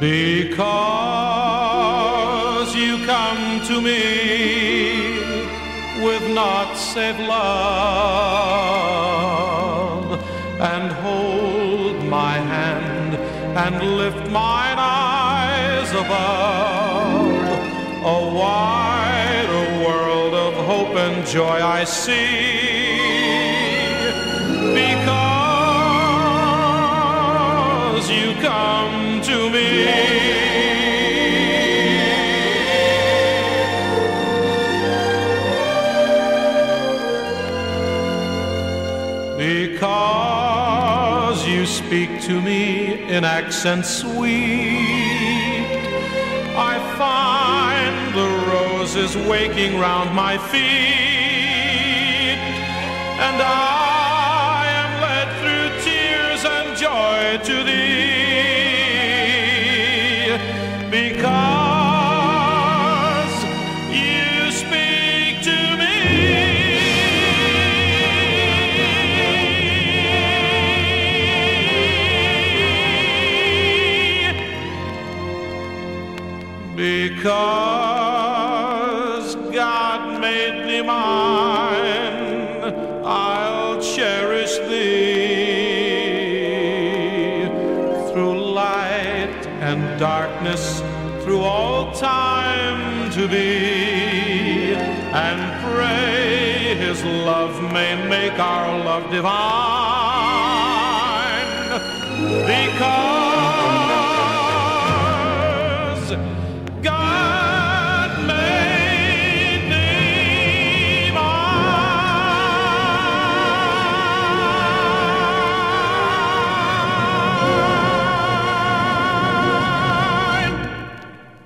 Because you come to me with naught save love, and hold my hand and lift mine eyes above. A wider world of hope and joy I see, because you come to me. Because you speak to me in accents sweet, I find the roses waking round my feet, and I am led through tears and joy to thee. Because you speak to me. Because God made thee mine, I'll cherish thee through light and darkness, through all time to be, and pray His love may make our love divine. Because